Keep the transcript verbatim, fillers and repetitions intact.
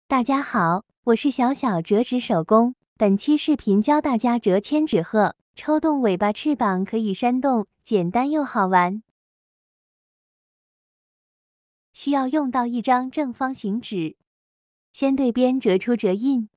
大家好，我是小小折纸手工。本期视频教大家折千纸鹤，抽动尾巴翅膀可以扇动，简单又好玩。需要用到一张正方形纸，先对边折出折印，